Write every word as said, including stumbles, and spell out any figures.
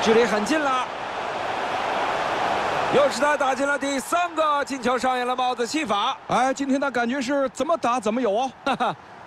距离很近了。又是他打进了第三个进球，上演了帽子戏法。 哎，今天的感觉是怎么打怎么有啊！ 哈哈，